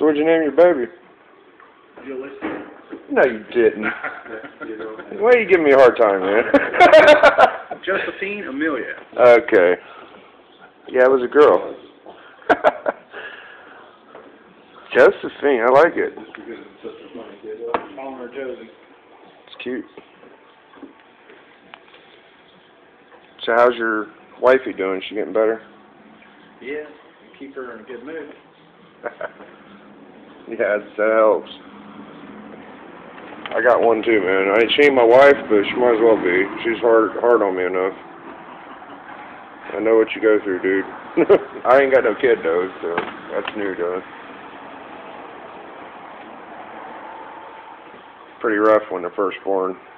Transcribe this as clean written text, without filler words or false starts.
So what'd you name your baby? Ulysses. No, you didn't. Why are you giving me a hard time, man? Josephine Amelia. Okay. Yeah, it was a girl. Josephine, I like it. Calling her Josie. It's cute. So how's your wifey doing? Is she getting better? Yeah, keep her in a good mood. Yeah, that helps. I got one too, man. She ain't my wife, but she might as well be. She's hard on me enough. I know what you go through, dude. I ain't got no kid though, so that's new to us. Pretty rough when they're first born.